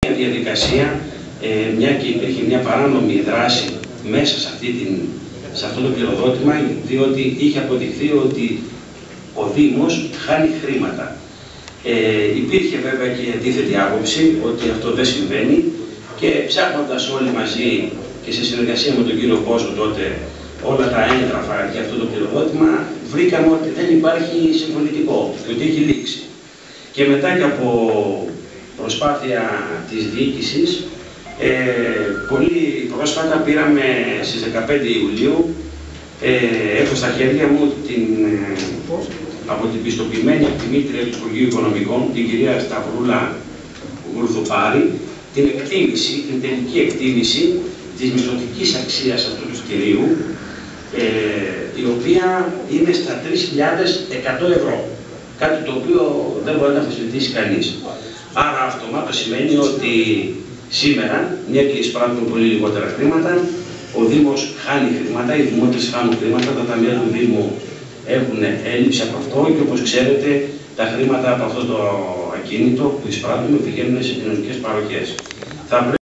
διαδικασία, μια και υπήρχε μια παράνομη δράση μέσα σε αυτό το κληροδότημα, διότι είχε αποδειχθεί ότι ο Δήμος χάνει χρήματα. Υπήρχε βέβαια και η αντίθετη άποψη ότι αυτό δεν συμβαίνει και ψάχνοντας όλοι μαζί και σε συνεργασία με τον κύριο Κώσο τότε όλα τα έγγραφα για αυτό το κληροδότημα, βρήκαμε ότι δεν υπάρχει συμφωνητικό και ότι έχει λήξει. Και μετά και από προσπάθεια της διοίκησης, πολύ πρόσφατα πήραμε στις 15 Ιουλίου, έχω στα χέρια μου από την πιστοποιημένη εκτιμήτρια του Υπουργείου Οικονομικών, την κυρία Σταυρούλα Γουρδουπάρη, την εκτίμηση, την τελική εκτίμηση της μισθωτικής αξίας αυτού του κτηρίου, η οποία είναι στα 3.100 ευρώ. Κάτι το οποίο δεν μπορεί να αμφισβητήσει κανείς. Άρα αυτομάτως σημαίνει ότι σήμερα, μια και εισπράττουν πολύ λιγότερα χρήματα, ο Δήμος χάνει χρήματα, οι δημότες χάνουν χρήματα, τα ταμεία του Δήμου έχουν έλλειψη από αυτό και όπως ξέρετε τα χρήματα από αυτό το ακίνητο που εισπράττουμε πηγαίνουν σε κοινωνικές παροχές.